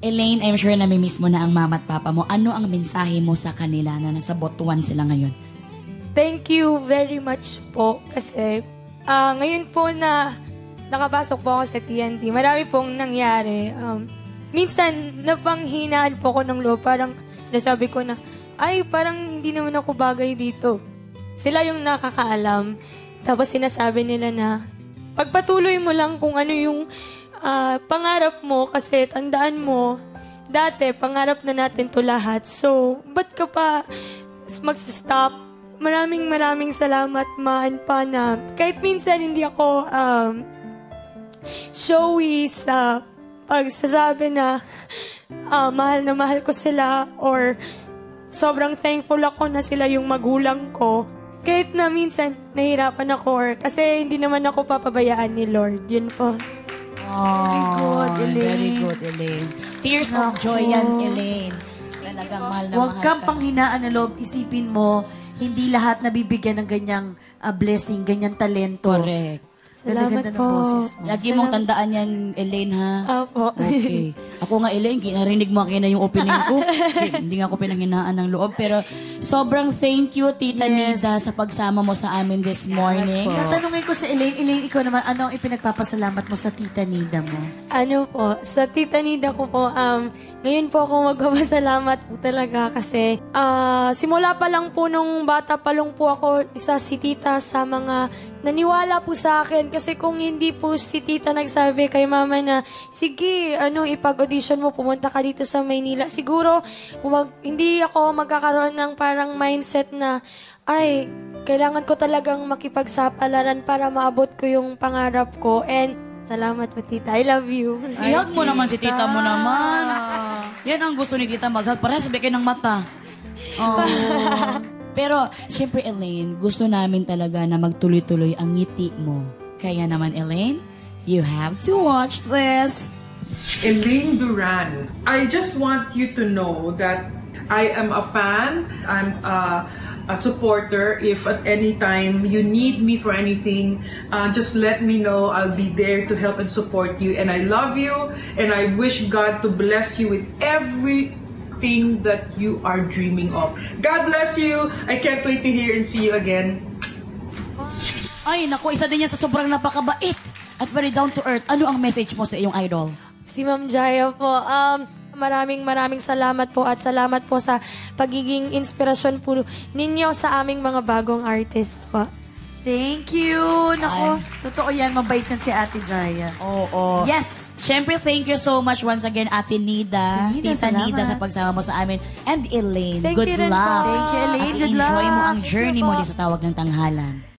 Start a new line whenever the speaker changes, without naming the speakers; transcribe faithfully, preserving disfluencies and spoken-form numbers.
Elaine, I'm sure namimiss mo na ang mama at papa mo. Ano ang mensahe mo sa kanila na nasa Botuan sila ngayon?
Thank you very much po kasi uh, ngayon po na nakapasok po ako sa T N T, marami pong nangyari. Um, minsan, napanghinaan po ako ng loob. Parang sinasabi ko na, ay, parang hindi naman ako bagay dito. Sila yung nakakaalam. Tapos sinasabi nila na, pagpatuloy mo lang kung ano yung uh, pangarap mo kasi tandaan mo, dati, pangarap na natin to lahat. So, ba't ka pa mag-stop? Maraming maraming salamat, maan pa na kahit minsan hindi ako um, showy sa pagsasabi na uh, mahal na mahal ko sila or sobrang thankful ako na sila yung magulang ko. Kahit na minsan nahihirapan ako or kasi hindi naman ako papabayaan ni Lord. Yun po.
Oh, very good, Elaine. Very good, Elaine. Tears of joy yan, Elaine. Talagang mahal na
Huwag
mahal
kang
ka.
panghinaan na loob. Isipin mo, hindi lahat nabibigyan ng ganyang uh, blessing, ganyang talento.
Correct.
Salamat po.
Lagi mong tandaan yan, Elaine, ha?
Opo.
Okay. Ako nga, Elaine, narinig mo akin na yung opening ko. Okay, hindi nga ako pinanghinaan ng loob. Pero sobrang thank you, Tita
Yes.
Nida, sa pagsama mo sa amin this morning.
Tatanungin ko sa Elaine, Elaine, ikaw naman, ano ang ipinagpapasalamat mo sa Tita Nida mo?
Ano po, sa Tita Nida ko po, um, ngayon po ako magpapasalamat po talaga kasi uh, simula pa lang po nung bata pa lang po ako, isa si Tita sa mga naniwala po sa akin kasi kung hindi po si Tita nagsabi kay Mama na, sige, ano, ipag-audition mo, pumunta ka dito sa Maynila, siguro wag, hindi ako magkakaroon ng parang mindset na, ay, kailangan ko talagang makipagsapalaran para maabot ko yung pangarap ko. And salamat po, Tita. I love you.
Ihag mo naman si Tita mo naman. Yan ang gusto ni Tita maghag. Para sabi kayo ng mata. Oh. Pero, syempre, Elaine, gusto namin talaga na magtuloy-tuloy ang ngiti mo. Kaya naman, Elaine, you have to watch this.
Elaine Duran, I just want you to know that I am a fan. I'm a, a supporter. If at any time you need me for anything, uh, just let me know. I'll be there to help and support you. And I love you, and I wish God to bless you with every that you are dreaming of. God bless you. I can't wait to hear and see you again.
Ay, naku, isa din yan sa sobrang napakabait at very down to earth. Ano ang message mo sa iyong idol?
Si Ma'am Jaya po. Um, maraming maraming salamat po at salamat po sa pagiging inspirasyon po ninyo sa aming mga bagong artist po.
Thank you. Naku, totoo yan. Mabait yan si Ate Jaya.
Oo.
Yes.
Siyempre, thank you so much once again, Ate Nida.
Nida,
Tita
salamat.
Nida, sa pagsama mo sa amin. And Elaine,
Thank
good
you rin
luck.
po.
Thank you, Elaine.
At
Good luck.
enjoy mo ang
Thank you
journey mo
po.
dito sa Tawag ng Tanghalan.